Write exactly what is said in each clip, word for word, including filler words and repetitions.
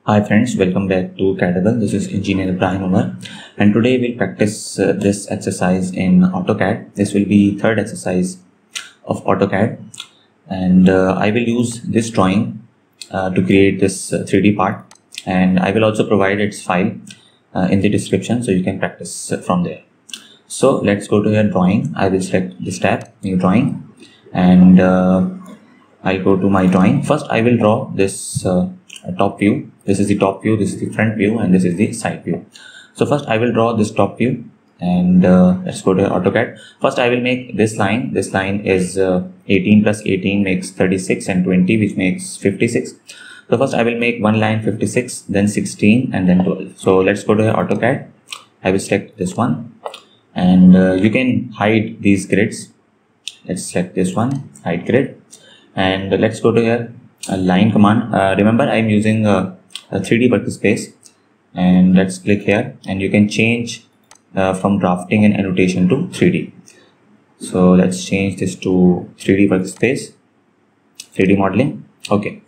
Hi friends, welcome back to CADable. This is Engineer Ibrahim.omer, and today we'll practice uh, this exercise in Autocad. This will be third exercise of Autocad, and uh, I will use this drawing uh, to create this uh, three D part, and I will also provide its file uh, in the description so you can practice uh, from there. So let's go to your drawing. I will select this tab, new drawing, and uh, I'll go to my drawing. First I will draw this uh, top view. This is the top view, this is the front view, and this is the side view. So first I will draw this top view, and uh, let's go to AutoCAD. First I will make this line. This line is uh, eighteen plus eighteen makes thirty-six, and twenty which makes fifty-six. So first I will make one line fifty-six, then sixteen, and then twelve. So let's go to AutoCAD. I will select this one, and uh, you can hide these grids. Let's select this one, hide grid, and let's go to here a line command. Uh, remember I am using a, a three D workspace, and let's click here, and you can change uh, from drafting and annotation to three D. So let's change this to three D workspace, three D modeling. Okay,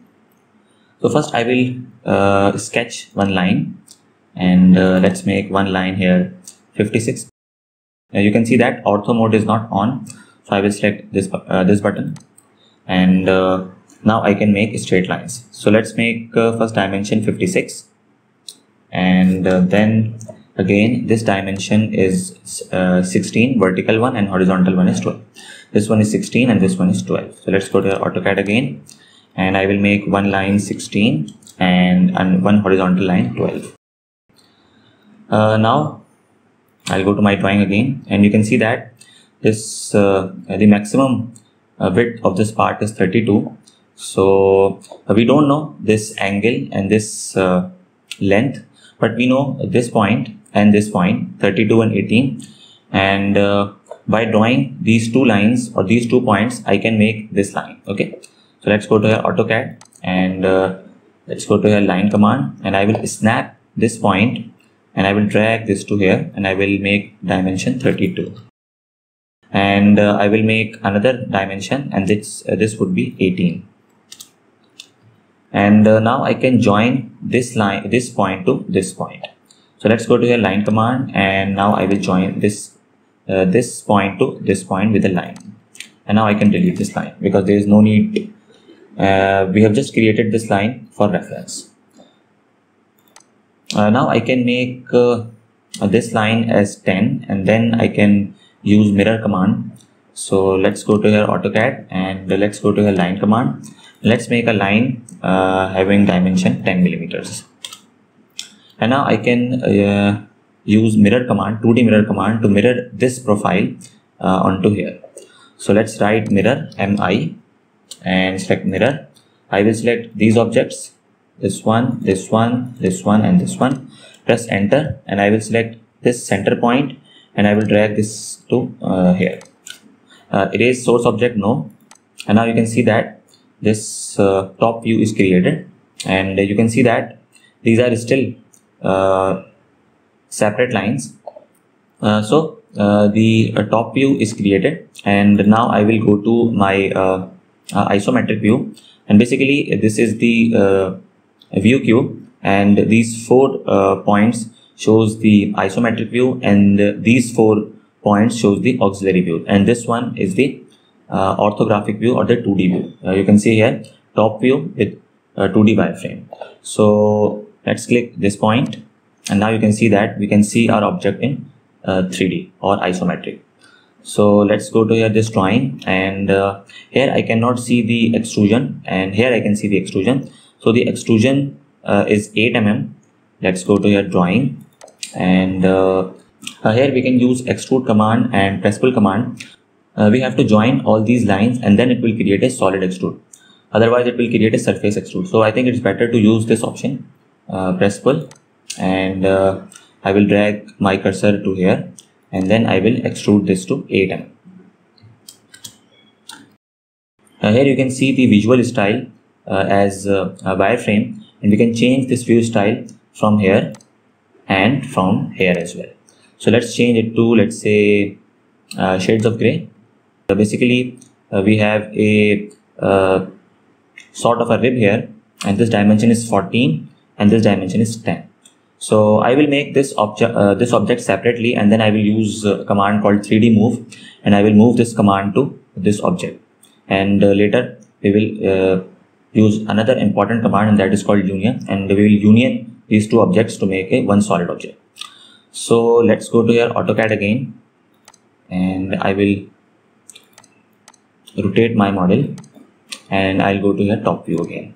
so first I will uh, sketch one line, and uh, let's make one line here fifty-six. Now you can see that ortho mode is not on, so I will select this uh, this button, and uh, now I can make straight lines. So let's make uh, first dimension fifty-six, and uh, then again this dimension is uh, sixteen, vertical one, and horizontal one is twelve. This one is sixteen and this one is twelve. So let's go to AutoCAD again, and I will make one line sixteen and, and one horizontal line twelve. Uh, now I'll go to my drawing again, and you can see that this uh, the maximum uh, width of this part is thirty-two. So uh, we don't know this angle and this uh, length, but we know this point and this point, thirty-two and eighteen, and uh, by drawing these two lines or these two points I can make this line. Okay, so let's go to your AutoCAD, and uh, let's go to your line command, and I will snap this point, and I will drag this to here, and I will make dimension thirty-two, and uh, I will make another dimension, and this uh, this would be eighteen. And uh, now I can join this line, this point to this point. So let's go to your line command, and now I will join this uh, this point to this point with a line. And now I can delete this line because there is no need. Uh, we have just created this line for reference. Uh, now I can make uh, this line as ten, and then I can use mirror command. So let's go to your AutoCAD, and let's go to your line command. Let's make a line uh, having dimension ten millimeters, and now I can uh, use mirror command, two D mirror command, to mirror this profile uh, onto here. So let's write mirror, M I, and select mirror. I will select these objects, this one, this one, this one, and this one. Press enter, and I will select this center point, and I will drag this to uh, here. Uh, erase source object, no. And now you can see that this uh, top view is created, and you can see that these are still uh, separate lines. Uh, so uh, the uh, top view is created, and now I will go to my uh, uh, isometric view, and basically this is the uh, view cube, and these four uh, points shows the isometric view, and uh, these four points shows the auxiliary view, and this one is the Uh, orthographic view or the two D view. Uh, you can see here top view with uh, two D wireframe. So let's click this point, and now you can see that we can see our object in uh, three D or isometric. So let's go to here this drawing, and uh, here I cannot see the extrusion, and here I can see the extrusion. So the extrusion uh, is eight millimeters. Let's go to your drawing, and uh, uh, here we can use extrude command and press pull command. Uh, we have to join all these lines, and then it will create a solid extrude. Otherwise it will create a surface extrude. So I think it's better to use this option, uh, press pull, and uh, I will drag my cursor to here, and then I will extrude this to eight millimeters. Uh, here you can see the visual style uh, as uh, a wireframe, and we can change this view style from here and from here as well. So let's change it to, let's say, uh, shades of gray. So basically uh, we have a uh, sort of a rib here, and this dimension is fourteen, and this dimension is ten. So I will make this object uh, this object separately, and then I will use a command called three D move, and I will move this command to this object. And uh, later we will uh, use another important command, and that is called union, and we will union these two objects to make a one solid object. So let's go to your AutoCAD again, and I will rotate my model, and I'll go to your top view again.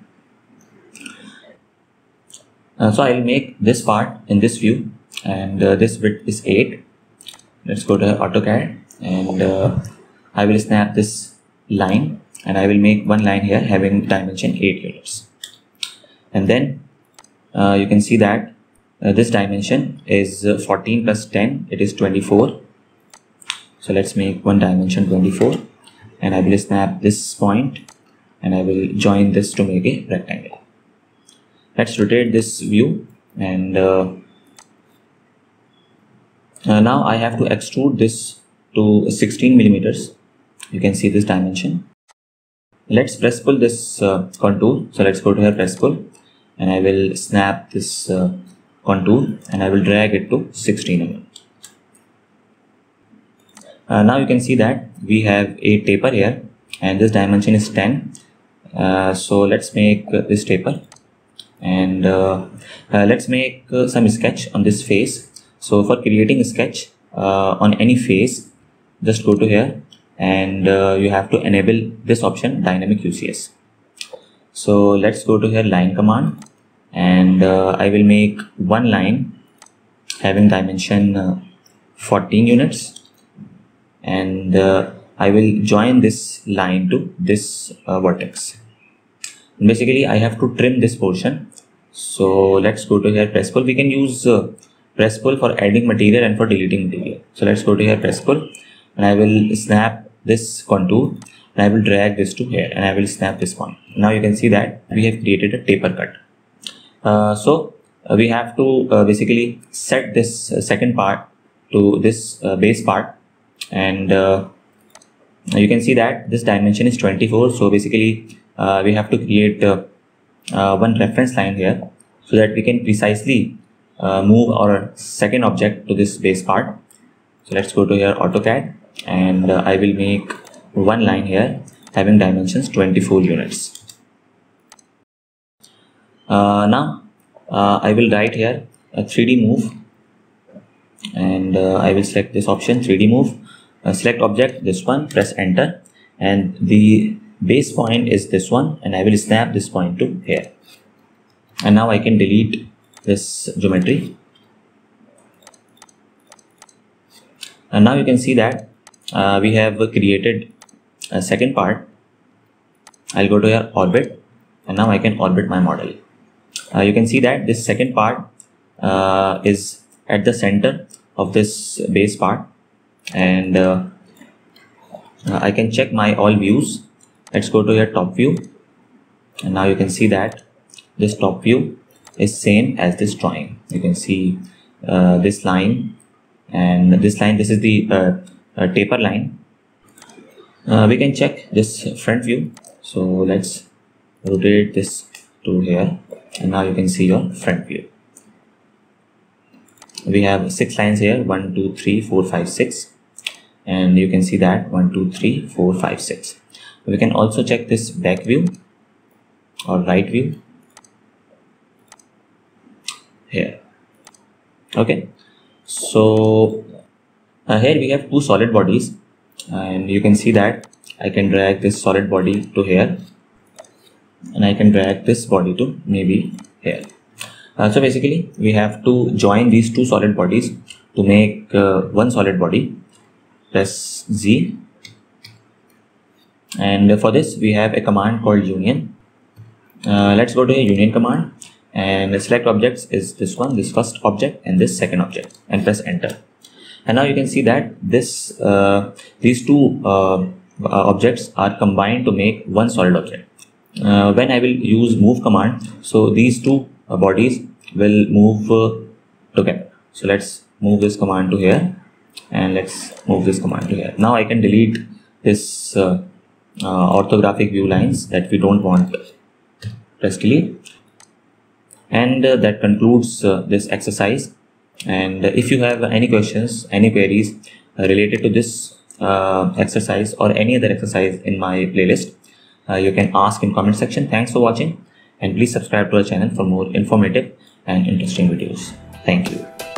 Uh, so I will make this part in this view, and uh, this width is eight. Let's go to AutoCAD, and uh, I will snap this line, and I will make one line here having dimension eight units. And then uh, you can see that uh, this dimension is uh, fourteen plus ten, it is twenty-four. So let's make one dimension twenty-four, and I will snap this point, and I will join this to make a rectangle. Let's rotate this view, and uh, uh, now I have to extrude this to sixteen millimeters. You can see this dimension. Let's press pull this uh, contour. So let's go to here, press pull, and I will snap this uh, contour, and I will drag it to sixteen millimeters. Uh, now you can see that we have a taper here, and this dimension is ten. Uh, so let's make uh, this taper. And uh, uh, let's make uh, some sketch on this face. So for creating a sketch uh, on any face, just go to here, and uh, you have to enable this option, dynamic U C S. So let's go to here, line command, and uh, I will make one line having dimension uh, fourteen units, and uh, I will join this line to this uh, vertex. Basically I have to trim this portion. So let's go to here, press pull. We can use uh, press pull for adding material and for deleting material. So let's go to here, press pull, and I will snap this contour, and I will drag this to here, and I will snap this point. Now you can see that we have created a taper cut. Uh, so uh, we have to uh, basically set this uh, second part to this uh, base part, and uh, you can see that this dimension is twenty-four. So basically uh, we have to create uh, uh, one reference line here, so that we can precisely uh, move our second object to this base part. So let's go to here, AutoCAD, and uh, I will make one line here having dimensions twenty-four units. Uh, now uh, I will write here a three D move, and uh, I will select this option, three D move, uh, select object, this one, press enter, and the base point is this one, and I will snap this point to here. And now I can delete this geometry, and now you can see that uh, we have created a second part. I'll go to your orbit, and now I can orbit my model. Uh, you can see that this second part uh, is at the center of this base part, and uh, I can check my all views. Let's go to your top view, and now you can see that this top view is same as this drawing. You can see uh, this line and this line. This is the uh, uh, taper line. Uh, we can check this front view. So let's rotate this to here, and now you can see your front view. We have six lines here, one, two, three, four, five, six, and you can see that one, two, three, four, five, six. We can also check this back view or right view here. Okay, so uh, here we have two solid bodies, and you can see that I can drag this solid body to here, and I can drag this body to maybe here. Uh, so basically we have to join these two solid bodies to make uh, one solid body. Press Z, and for this we have a command called union. Uh, let's go to a union command, and select objects is this one, this first object and this second object, and press enter. And now you can see that this uh, these two uh, objects are combined to make one solid object. Uh, when I will use move command, so these two uh, bodies will move uh, together. So let's move this command to here, and let's move this command to here. Now I can delete this uh, uh, orthographic view lines that we don't want. Press delete, And uh, that concludes uh, this exercise. And if you have any questions, any queries uh, related to this uh, exercise or any other exercise in my playlist, uh, you can ask in comment section. Thanks for watching, and please subscribe to our channel for more informative and interesting videos. Thank you.